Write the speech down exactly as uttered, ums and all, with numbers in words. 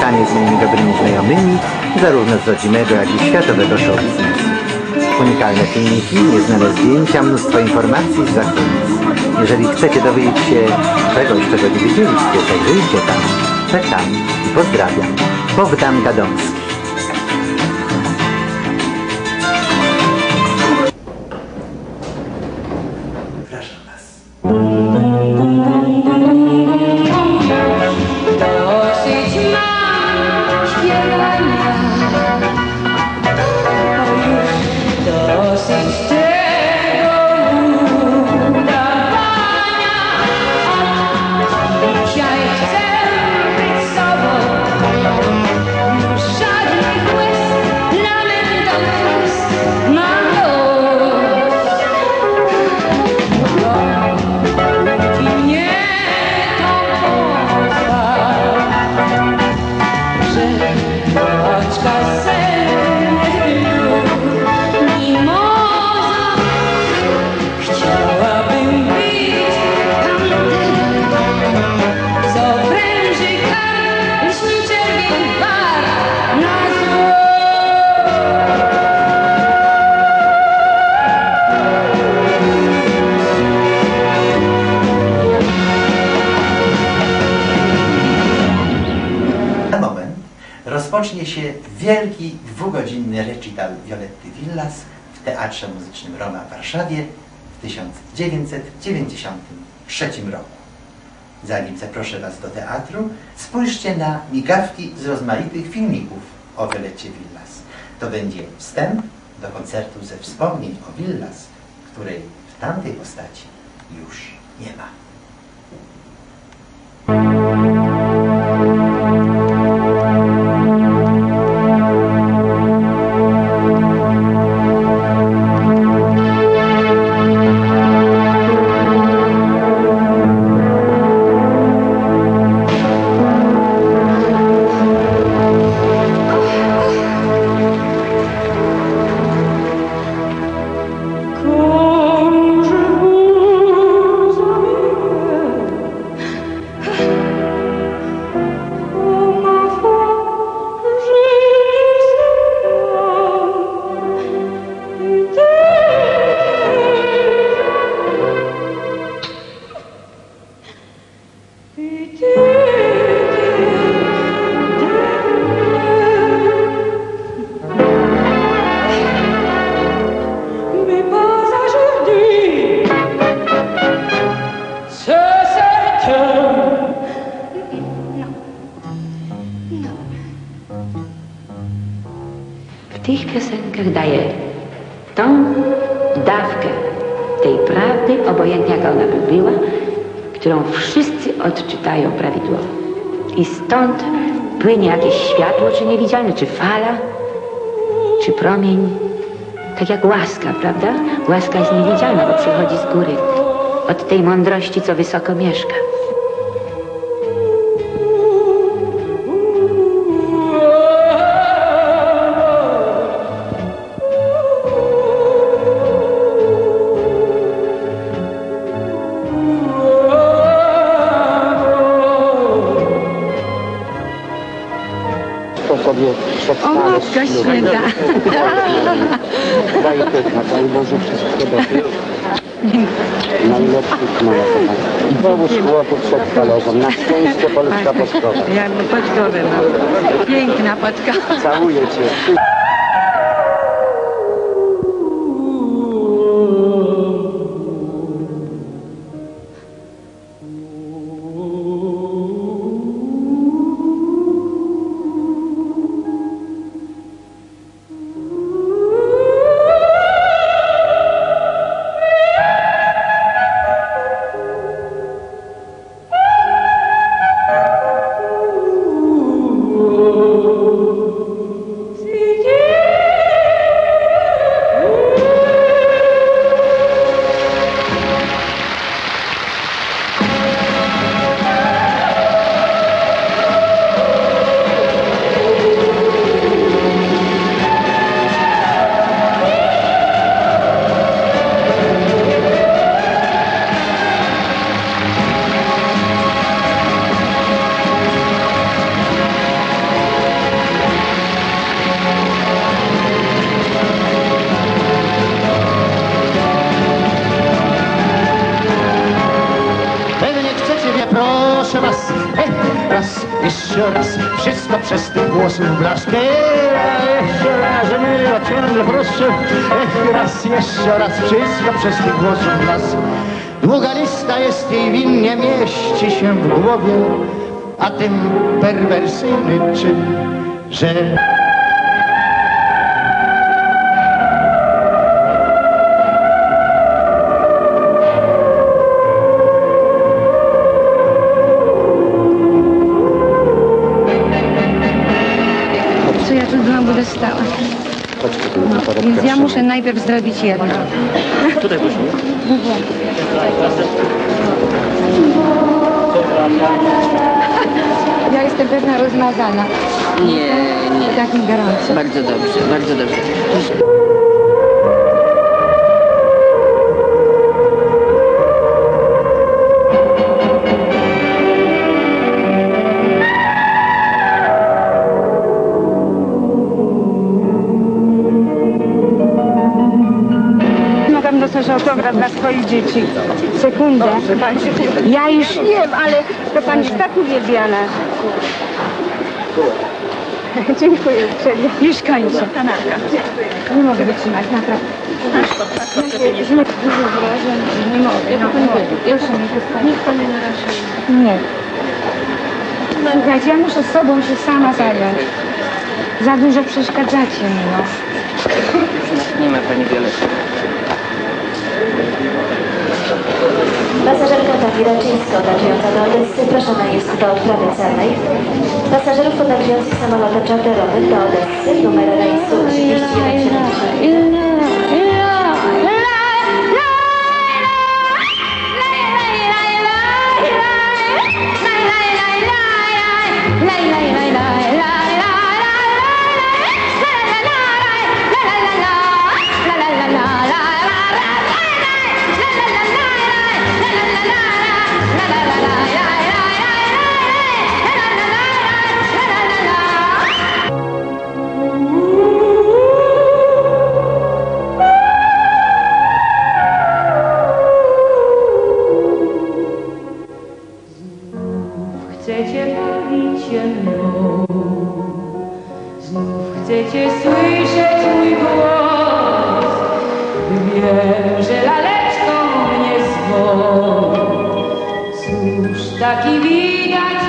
spotkanie z moimi dobrymi znajomymi, zarówno z rodzimego, jak i światowego show biznesu. Unikalne filmiki, nieznane zdjęcia, mnóstwo informacji z zakulis. Jeżeli chcecie dowiedzieć się czegoś, czego nie wiedzieliście, zajrzyjcie tam. Czekam i pozdrawiam. Bogdan Gadomski. Proszę was. Dosyć mam śpiewania, dosyć tego udawania. Dzisiaj chcę być sobą, już żadnych łez, lamentów mam dość. Ludzi nie to pozwala, że oczka sennych mimoza. Chciałabym być tamtym, co pręży kar, lśni czerwień bar na zło. Na moment rozpocznie się wielki, dwugodzinny recital Violetty Villas w Teatrze Muzycznym Roma w Warszawie w tysiąc dziewięćset dziewięćdziesiątym trzecim roku. Zanim zaproszę was do teatru, spójrzcie na migawki z rozmaitych filmików o Violetcie Villas. To będzie wstęp do koncertu ze wspomnień o Villas, której w tamtej postaci już nie ma. W tych piosenkach daje tą dawkę tej prawdy, obojętnie jaka ona by była, którą wszyscy odczytają prawidłowo. I stąd płynie jakieś światło, czy niewidzialne, czy fala, czy promień. Tak jak łaska, prawda? Łaska jest niewidzialna, bo przychodzi z góry, od tej mądrości, co wysoko mieszka. Sobie O Matka Święta! Daj piękna, Daj Boże wszystkiego dobrego. Najlepszych moja kochana. I połóż chłopów przed falową. Na szczęście Polska Podkowa. Ja podkowę mam. Piękna podkowa. Całuję cię. See you. Jeszcze raz, wszystko przez tych głosów blask. Jeszcze raz, my ciągle proszę. Ech, raz, jeszcze raz, wszystko przez tych głosów blask. Długa lista jest jej win, nie mieści się w głowie, a tym perwersyjny czyn, że... Co ja tu byłam, będę stała. No, więc ja muszę najpierw zrobić jedno. Tutaj proszę. Ja jestem pewna rozmazana. Nie, nie. Tak mi gorąco. Bardzo dobrze, bardzo dobrze. Mogłam dostać autograf dla swoich dzieci. Sekundę. Ja już wiem, ale to pani jest tak uwielbiana. Dziękuję uprzejmie. Już kończę. Nie mogę wytrzymać, naprawdę. Dużo wrażeń. Nie mogę. No, nie mogę. Proszę mnie tutaj. Niech pani na razie. Nie. Słuchajcie, ja muszę sobą się sama zająć. Za dużo przeszkadzacie mi, no. Nie ma pani Violety. Pasażerka Tagi Raczyńska odlatująca do Odessy proszona jest do odprawy celnej. Pasażerów podróżujących samolotem czarterowym do Odessy, numer rejsu trzydzieści jeden siedemdziesiąt. Chcecie bawić się mną, znów chcecie słyszeć mój głos. Wiem, że laleczką mnie zwą, cóż taki widać